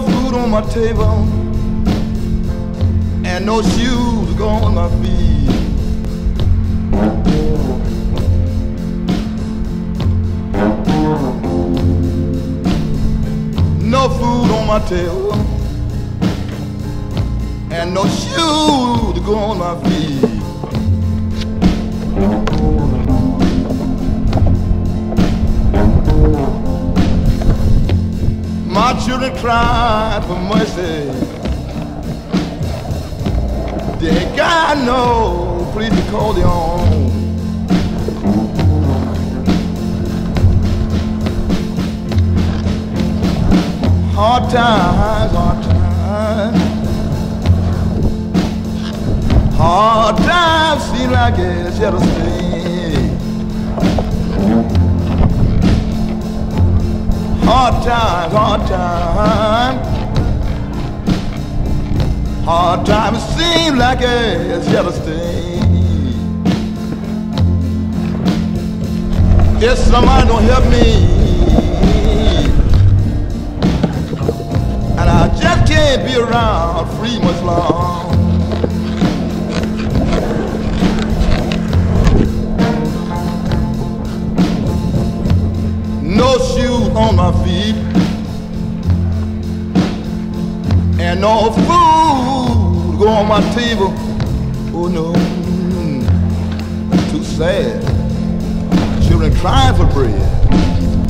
food on my table, and no shoes to go on my feet. No food on my table, and no shoes to go on my feet. My children cried for mercy. They ain't got no place to call their own. Hard times, hard times. Hard times seem like it's here to stay. Hard times, hard times. Hard times seem like it's here to stay. If somebody don't help me, and I just can't be around free much long. No shoes on my feet, and no food to go on my table. Oh no, too sad. Children crying for bread.